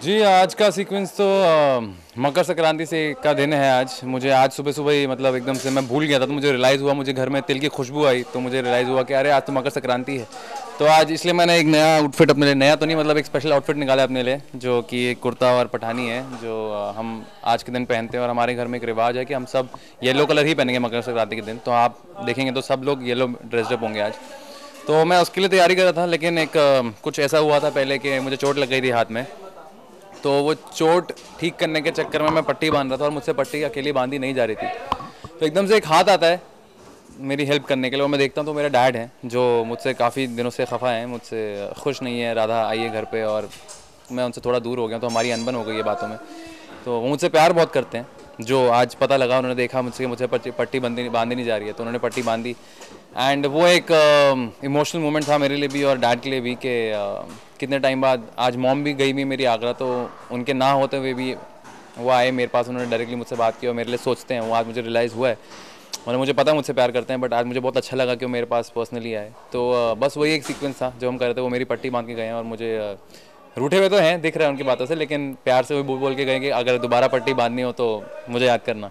जी, आज का सीक्वेंस तो मकर संक्रांति से का दिन है आज। मुझे आज सुबह सुबह ही मतलब एकदम से मैं भूल गया था, तो मुझे रियलाइज़ हुआ, मुझे घर में तिल की खुशबू आई, तो मुझे रियलाइज़ हुआ कि अरे आज तो मकर संक्रांति है। तो आज इसलिए मैंने एक नया आउटफिट अपने लिए, नया तो नहीं मतलब एक स्पेशल आउटफिट निकाला अपने लिए, जो कि एक कुर्ता और पठानी है, जो हम आज के दिन पहनते हैं। और हमारे घर में एक रिवाज है कि हम सब येलो कलर ही पहनेंगे मकर संक्रांति के दिन। तो आप देखेंगे तो सब लोग येलो ड्रेसअप होंगे आज। तो मैं उसके लिए तैयारी कर रहा था, लेकिन एक कुछ ऐसा हुआ था पहले कि मुझे चोट लग गई थी हाथ में। तो वो चोट ठीक करने के चक्कर में मैं पट्टी बांध रहा था और मुझसे पट्टी अकेली बांधी नहीं जा रही थी। तो एकदम से एक हाथ आता है मेरी हेल्प करने के लिए, और मैं देखता हूँ तो मेरा डैड है, जो मुझसे काफ़ी दिनों से खफा है, मुझसे खुश नहीं है, राधा आई है घर पे और मैं उनसे थोड़ा दूर हो गया, तो हमारी अनबन हो गई है बातों में। तो वो मुझसे प्यार बहुत करते हैं, जो आज पता लगा, उन्होंने देखा मुझसे मुझसे पट्टी बांधी नहीं जा रही है, तो उन्होंने पट्टी बांधी। एंड वो एक इमोशनल मोमेंट था मेरे लिए भी और डैड के लिए भी कि कितने टाइम बाद आज मॉम भी गई हुई मेरी आगरा, तो उनके ना होते हुए भी वो आए मेरे पास, उन्होंने डायरेक्टली मुझसे बात की और मेरे लिए सोचते हैं। वो आज मुझे रियलाइज़ हुआ है, और मुझे पता है मुझसे प्यार करते हैं, बट आज मुझे बहुत अच्छा लगा कि वो मेरे पास पर्सनली आए। तो बस वही एक सीक्वेंस था जो हम कर रहे थे। वो मेरी पट्टी बांध के गए हैं और मुझे रूठे हुए तो हैं, दिख रहे हैं उनकी बातों से, लेकिन प्यार से वो बोल बोल के गए कि अगर दोबारा पट्टी बांधनी हो तो मुझे याद करना।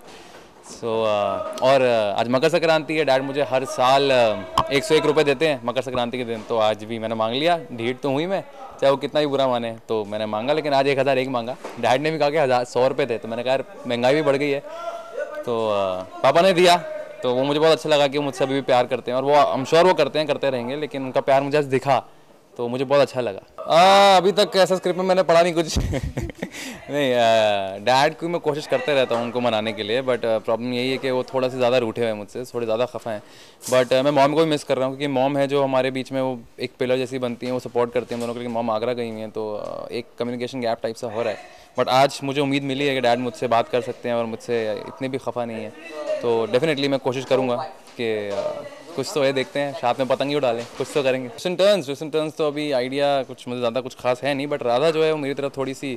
और आज मकर संक्रांति है, डैड मुझे हर साल 101 रुपये देते हैं मकर संक्रांति के दिन। तो आज भी मैंने मांग लिया, ढीठ तो हुई मैं, चाहे वो कितना भी बुरा माने, तो मैंने मांगा, लेकिन आज 1001 मांगा। डैड ने भी कहा कि 100 रुपये थे, तो मैंने कहा महंगाई भी बढ़ गई है, तो पापा ने दिया। तो वो मुझे बहुत अच्छा लगा कि वो मुझसे अभी भी प्यार करते हैं, और वो आई एम श्योर वो करते हैं, करते रहेंगे, लेकिन उनका प्यार मुझे आज दिखा तो मुझे बहुत अच्छा लगा। अभी तक ऐसा स्क्रिप्ट में मैंने पढ़ा नहीं कुछ नहीं, डैड को मैं कोशिश करते रहता हूँ उनको मनाने के लिए, बट प्रॉब्लम यही है कि वो थोड़ा सा ज़्यादा रूठे हुए हैं मुझसे, थोड़े ज़्यादा खफा हैं। बट मैं मॉम को भी मिस कर रहा हूँ, क्योंकि मॉम है जो हमारे बीच में वो एक पिलर जैसी बनती है, वो सपोर्ट करती हैं दोनों को, लेकिन मॉम आगरा गई हुई हैं, तो एक कम्युनिकेशन गैप टाइप सा हो रहा है। बट आज मुझे उम्मीद मिली है कि डैड मुझसे बात कर सकते हैं और मुझसे इतने भी खफा नहीं है। तो डेफिनेटली मैं कोशिश करूँगा कि कुछ तो है, देखते हैं, साथ में पतंग ही डालें, कुछ तो करेंगे। ट्विस्ट एंड टर्न्स तो अभी आइडिया कुछ मुझे ज़्यादा कुछ खास है नहीं, बट राधा जो है वो मेरी तरफ थोड़ी सी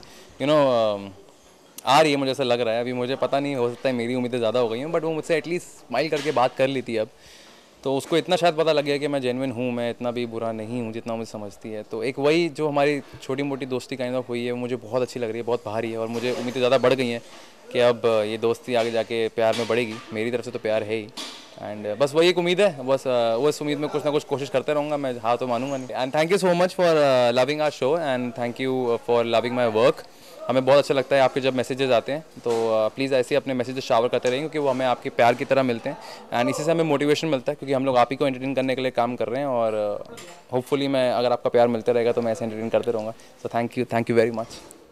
आ रही है, मुझे ऐसा लग रहा है। अभी मुझे पता नहीं, हो सकता है मेरी उम्मीदें ज़्यादा हो गई हैं, बट वो मुझसे एटलीस्ट स्माइल करके बात कर ली थी अब, तो उसको इतना शायद पता लग गया कि मैं जेन्युइन हूँ, मैं इतना भी बुरा नहीं हूँ जितना मुझे समझती है। तो एक वही जो हमारी छोटी मोटी दोस्ती काइंड ऑफ हुई है, वो मुझे बहुत अच्छी लग रही है, बहुत भारी है, और मुझे उम्मीदें ज़्यादा बढ़ गई हैं कि अब ये दोस्ती आगे जाके प्यार में बढ़ेगी। मेरी तरफ से तो प्यार है ही, एंड बस वही एक उम्मीद है, बस वो इस उम्मीद में कुछ ना कुछ कोशिश करते रहूँगा मैं, हाँ तो मानूंगा नहीं। And thank you so much for loving our show, and thank you for loving my work. हमें बहुत अच्छा लगता है आपके जब मैसेजेस आते हैं, तो प्लीज़ ऐसे ही अपने मैसेजेस शावर करते रहें, क्योंकि वो हमें आपके प्यार की तरह मिलते हैं, एंड इसी से हमें मोटिवेशन मिलता है, क्योंकि हम लोग आप ही को एंटरटेन करने के लिए काम कर रहे हैं। और होपफुली मैं, अगर आपका प्यार मिलता रहेगा तो मैं ऐसे एंटरटेन करते रहूँगा। So thank you very much.